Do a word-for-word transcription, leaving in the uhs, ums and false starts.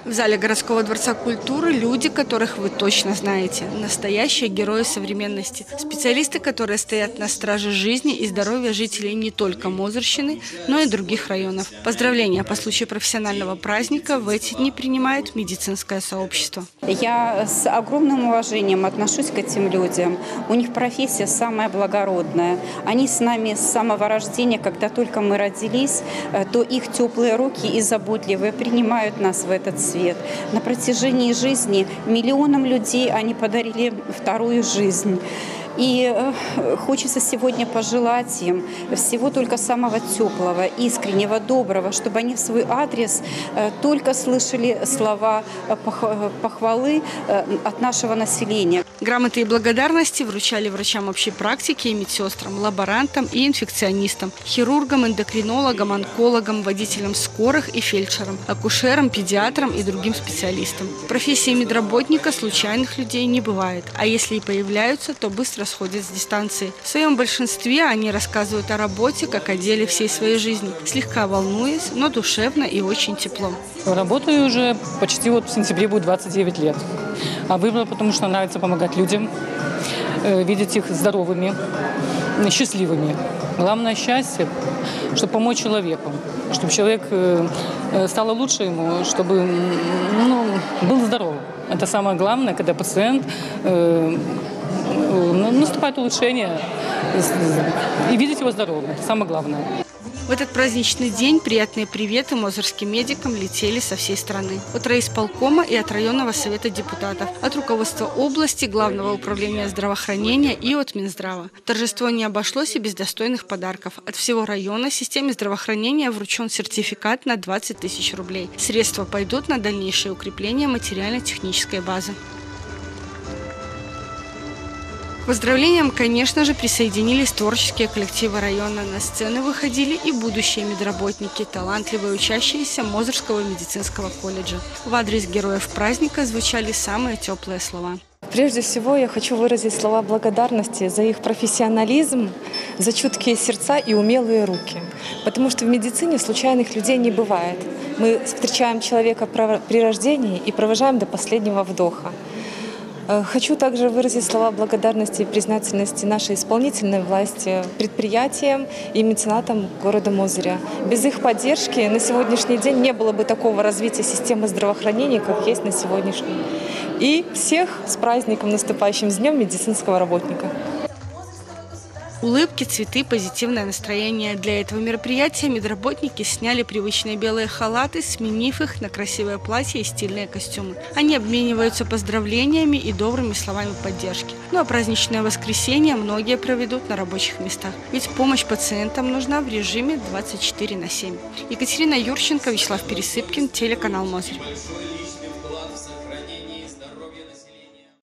В зале городского дворца культуры люди, которых вы точно знаете. Настоящие герои современности. Специалисты, которые стоят на страже жизни и здоровья жителей не только Мозырщины, но и других районов. Поздравления по случаю профессионального праздника в эти дни принимает медицинское сообщество. Я с огромным уважением отношусь к этим людям. У них профессия самая благородная. Они с нами с самого рождения, когда только мы родились, то их теплые руки и заботливые принимают нас в этот свет. На протяжении жизни миллионам людей они подарили вторую жизнь. И хочется сегодня пожелать им всего только самого теплого, искреннего, доброго, чтобы они в свой адрес только слышали слова похвалы от нашего населения. Грамоты и благодарности вручали врачам общей практики и медсестрам, лаборантам и инфекционистам, хирургам, эндокринологам, онкологам, водителям скорых и фельдшерам, акушерам, педиатрам и другим специалистам. В профессии медработника случайных людей не бывает, а если и появляются, то быстро сходят с дистанции. В своем большинстве они рассказывают о работе, как о деле всей своей жизни, слегка волнуясь, но душевно и очень тепло. Работаю уже почти вот в сентябре будет двадцать девять лет. А выбрала, потому что нравится помогать людям, видеть их здоровыми, счастливыми. Главное счастье, чтобы помочь человеку, чтобы человек стало лучше ему, чтобы ну, был здоров. Это самое главное, когда пациент наступает улучшение и видеть его здоровым. Это самое главное. В этот праздничный день приятные приветы мозырским медикам летели со всей страны. От райисполкома и от районного совета депутатов, от руководства области, главного управления здравоохранения и от Минздрава. Торжество не обошлось и без достойных подарков. От всего района системе здравоохранения вручен сертификат на двадцать тысяч рублей. Средства пойдут на дальнейшее укрепление материально-технической базы. К поздравлениям, конечно же, присоединились творческие коллективы района. На сцену выходили и будущие медработники, талантливые учащиеся Мозырского медицинского колледжа. В адрес героев праздника звучали самые теплые слова. Прежде всего, я хочу выразить слова благодарности за их профессионализм, за чуткие сердца и умелые руки. Потому что в медицине случайных людей не бывает. Мы встречаем человека при рождении и провожаем до последнего вдоха. Хочу также выразить слова благодарности и признательности нашей исполнительной власти, предприятиям и меценатам города Мозыря. Без их поддержки на сегодняшний день не было бы такого развития системы здравоохранения, как есть на сегодняшний. И всех с праздником, наступающим с Днем медицинского работника. Улыбки, цветы, позитивное настроение. Для этого мероприятия медработники сняли привычные белые халаты, сменив их на красивые платья и стильные костюмы. Они обмениваются поздравлениями и добрыми словами поддержки. Ну а праздничное воскресенье многие проведут на рабочих местах. Ведь помощь пациентам нужна в режиме двадцать четыре на семь. Екатерина Юрченко, Вячеслав Пересыпкин, телеканал Мозырь.